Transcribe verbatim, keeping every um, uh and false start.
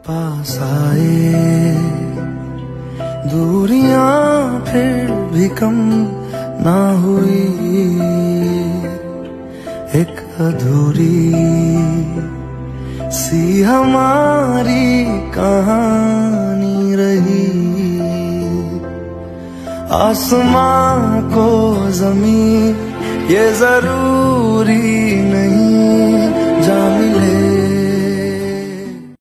पास आए, दूरियां फिर भी कम ना हुई, एक अधूरी सी हमारी कहानी रही। आसमां को जमीन ये जरूरी नहीं,